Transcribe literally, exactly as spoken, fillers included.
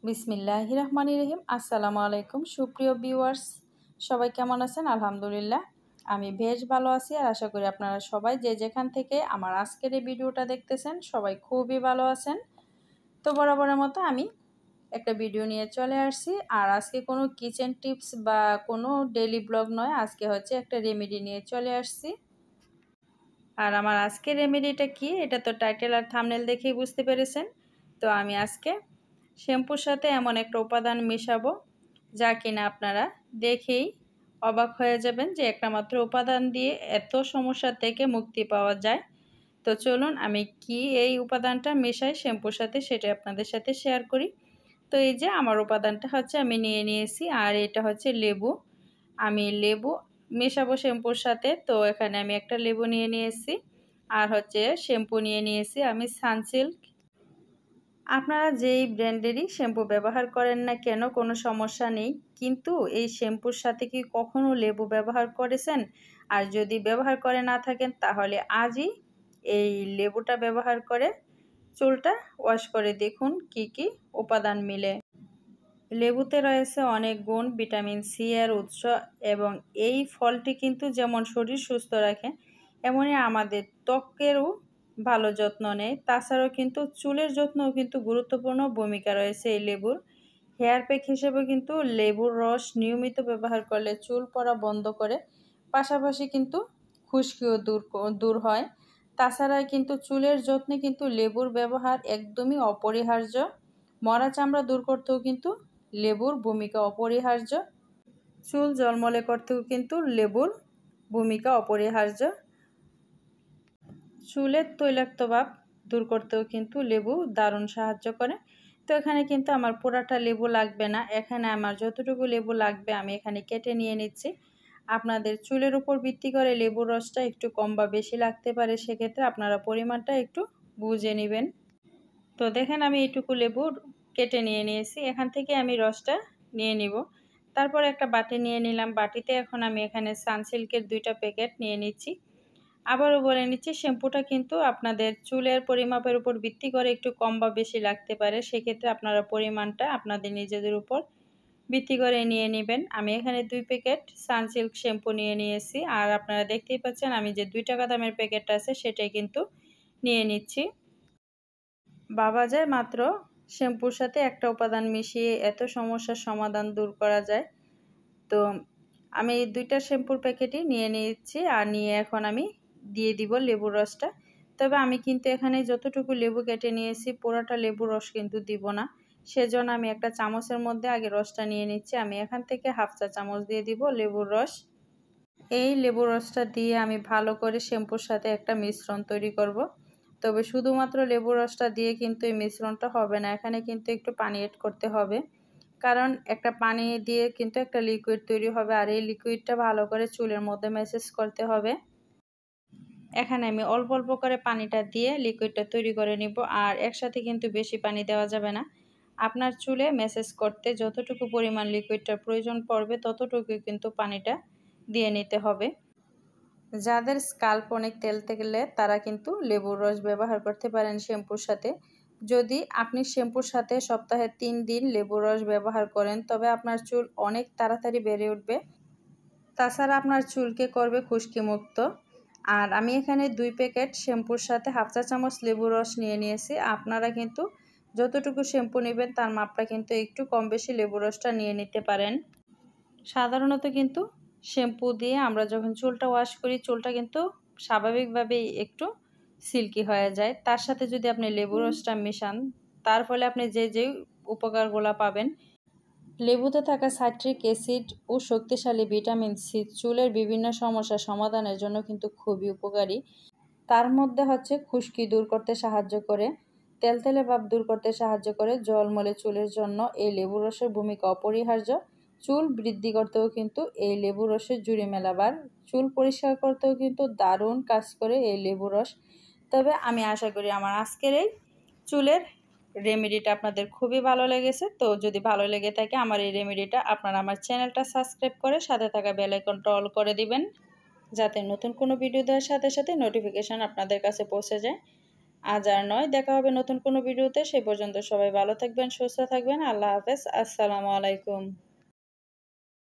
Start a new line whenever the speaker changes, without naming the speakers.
বিসমিল্লাহির রহমানির রহিম। আসসালামু আলাইকুম সুপ্রিয় ভিউয়ার্স, সবাই কেমন আছেন? আলহামদুলিল্লাহ আমি বেশ ভালো আছি। আর আশা করি আপনারা সবাই যে যেখান থেকে আমার আজকের এই ভিডিওটা দেখতেছেন সবাই খুবই ভালো আছেন। তো বরাবরের মতো আমি একটা ভিডিও নিয়ে চলে আসছি। আর আজকে কোনো কিচেন টিপস বা কোনো ডেইলি ব্লগ নয়, আজকে হচ্ছে একটা রেমেডি নিয়ে চলে আসছি। আর আমার আজকের রেমেডিটা কি, এটা তো টাইটেল আর থাম্বনেল দেখেই বুঝতে পেরেছেন। তো আমি আজকে শ্যাম্পুর সাথে এমন একটা উপাদান মেশাবো যা কিনা আপনারা দেখেই অবাক হয়ে যাবেন যে একটা মাত্র উপাদান দিয়ে এত সমস্যা থেকে মুক্তি পাওয়া যায়। তো চলুন আমি কি এই উপাদানটা মেশাই শ্যাম্পুর সাথে সেটা আপনাদের সাথে শেয়ার করি। তো এই যে আমার উপাদানটা হচ্ছে আমি নিয়ে নিয়েছি, আর এটা হচ্ছে লেবু। আমি লেবু মেশাবো শ্যাম্পুর সাথে। তো এখানে আমি একটা লেবু নিয়ে নিয়েছি, আর হচ্ছে শ্যাম্পু নিয়ে নিয়েছি আমি সানসিল্ক। আপনারা যেই ব্র্যান্ডেরই শ্যাম্পু ব্যবহার করেন না কেন কোনো সমস্যা নেই, কিন্তু এই শ্যাম্পুর সাথে কি কখনো লেবু ব্যবহার করেছেন? আর যদি ব্যবহার করে না থাকেন তাহলে আজই এই লেবুটা ব্যবহার করে চুলটা ওয়াশ করে দেখুন কি কি উপাদান মিলে। লেবুতে রয়েছে অনেক গুণ, ভিটামিন সি এর উৎস, এবং এই ফলটি কিন্তু যেমন শরীর সুস্থ রাখে এমনই আমাদের ত্বকেরও ভালো যত্ন নেয়। তাছাড়াও কিন্তু চুলের যত্নও কিন্তু গুরুত্বপূর্ণ ভূমিকা রয়েছে এই লেবুর। হেয়ার প্যাক হিসেবে কিন্তু লেবুর রস নিয়মিত ব্যবহার করলে চুল পড়া বন্ধ করে, পাশাপাশি কিন্তু খুশকিও দূর দূর হয়। তাছাড়া কিন্তু চুলের যত্নে কিন্তু লেবুর ব্যবহার একদমই অপরিহার্য। মরা চামড়া দূর করতেও কিন্তু লেবুর ভূমিকা অপরিহার্য। চুল ঝলমলে করতেও কিন্তু লেবুর ভূমিকা অপরিহার্য। চুলের তৈলাক্ত ভাব দূর করতেও কিন্তু লেবু দারুণ সাহায্য করে। তো এখানে কিন্তু আমার পুরাটা লেবু লাগবে না, এখানে আমার যতটুকু লেবু লাগবে আমি এখানে কেটে নিয়ে নিচ্ছি। আপনাদের চুলের উপর ভিত্তি করে লেবুর রসটা একটু কম বা বেশি লাগতে পারে, সেক্ষেত্রে আপনারা পরিমাণটা একটু বুঝে নেবেন। তো দেখেন আমি এইটুকু লেবু কেটে নিয়ে নিয়েছি, এখান থেকে আমি রসটা নিয়ে নিব। তারপর একটা বাটি নিয়ে নিলাম, বাটিতে এখন আমি এখানে সানসিল্কের দুইটা প্যাকেট নিয়ে নিচ্ছি। আবারও বলে নিচ্ছি, শ্যাম্পুটা কিন্তু আপনাদের চুলের পরিমাপের উপর ভিত্তি করে একটু কম বা বেশি লাগতে পারে, সেক্ষেত্রে আপনারা পরিমাণটা আপনাদের নিজেদের উপর ভিত্তি করে নিয়ে নেবেন। আমি এখানে দুই প্যাকেট সানসিল্ক শ্যাম্পু নিয়ে নিয়েছি, আর আপনারা দেখতেই পাচ্ছেন আমি যে দুই টাকা দামের প্যাকেটটা আছে সেটাই কিন্তু নিয়ে নিচ্ছি। ভাবা যায় মাত্র শ্যাম্পুর সাথে একটা উপাদান মিশিয়ে এত সমস্যার সমাধান দূর করা যায়। তো আমি এই দুইটা শ্যাম্পুর প্যাকেটই নিয়ে নিচ্ছি, আর নিয়ে এখন আমি দিয়ে দিব লেবুর রসটা। তবে আমি কিন্তু এখানে যতটুকু লেবু কেটে নিয়েছি পুরোটা লেবুর রস কিন্তু দিব না, সেজন্য আমি একটা চামচের মধ্যে আগে রসটা নিয়ে নিচ্ছি। আমি এখান থেকে হাফ চা চামচ দিয়ে দিব লেবুর রস। এই লেবুর রসটা দিয়ে আমি ভালো করে শ্যাম্পুর সাথে একটা মিশ্রণ তৈরি করব। তবে শুধুমাত্র লেবুর রসটা দিয়ে কিন্তু এই মিশ্রণটা হবে না, এখানে কিন্তু একটু পানি এড করতে হবে, কারণ একটা পানি দিয়ে কিন্তু একটা লিকুইড তৈরি হবে, আর এই লিকুইডটা ভালো করে চুলের মধ্যে ম্যাসেজ করতে হবে। এখানে আমি অল্প অল্প করে পানিটা দিয়ে লিকুইডটা তৈরি করে নিব, আর একসাথে কিন্তু বেশি পানি দেওয়া যাবে না। আপনার চুলে ম্যাসেজ করতে যতটুকু পরিমাণ লিকুইডটার প্রয়োজন পড়বে ততটুকু কিন্তু পানিটা দিয়ে নিতে হবে। যাদের স্কাল্প অনেক তেলতে গেলে তারা কিন্তু লেবুর রস ব্যবহার করতে পারেন শ্যাম্পুর সাথে। যদি আপনি শ্যাম্পুর সাথে সপ্তাহে তিন দিন লেবুর রস ব্যবহার করেন তবে আপনার চুল অনেক তাড়াতাড়ি বেড়ে উঠবে, তাছাড়া আপনার চুলকে করবে খুশকি মুক্ত। আর আমি এখানে দুই প্যাকেট শ্যাম্পুর সাথে হাফ চা চামচ লেবুর রস নিয়ে নিয়েছি। আপনারা কিন্তু যতটুকু শ্যাম্পু নেবেন তার মাপটা কিন্তু একটু কম বেশি লেবুর রসটা নিয়ে নিতে পারেন। সাধারণত কিন্তু শ্যাম্পু দিয়ে আমরা যখন চুলটা ওয়াশ করি চুলটা কিন্তু স্বাভাবিকভাবেই একটু সিল্কি হয়ে যায়, তার সাথে যদি আপনি লেবু রসটা মেশান তার ফলে আপনি যে যে উপকারগুলো পাবেন। লেবুতে থাকা সাইট্রিক অ্যাসিড ও শক্তিশালী ভিটামিন সি চুলের বিভিন্ন সমস্যা সমাধানের জন্য কিন্তু খুবই উপকারী। তার মধ্যে হচ্ছে খুশকি দূর করতে সাহায্য করে, তেলতেলে ভাব দূর করতে সাহায্য করে। ঝলমলে চুলের জন্য এই লেবু রসের ভূমিকা অপরিহার্য। চুল বৃদ্ধি করতেও কিন্তু এই লেবু রসের জুড়ি মেলাবার, চুল পরিষ্কার করতেও কিন্তু দারুণ কাজ করে এই লেবু রস। তবে আমি আশা করি আমার আজকের এই চুলের রেমেডিটা আপনাদের খুবই ভালো লেগেছে। তো যদি ভালো লেগে থাকে আমার এই রেমেডিটা, আপনারা আমার চ্যানেলটা সাবস্ক্রাইব করে সাথে থাকা বেল আইকনটা অল করে দিবেন, যাতে নতুন কোনো ভিডিও দেওয়ার সাথে সাথে নোটিফিকেশান আপনাদের কাছে পৌঁছে যায়। আজ আর নয়, দেখা হবে নতুন কোনো ভিডিওতে। সে পর্যন্ত সবাই ভালো থাকবেন, সুস্থ থাকবেন। আল্লাহ হাফেজ। আসসালামু আলাইকুম।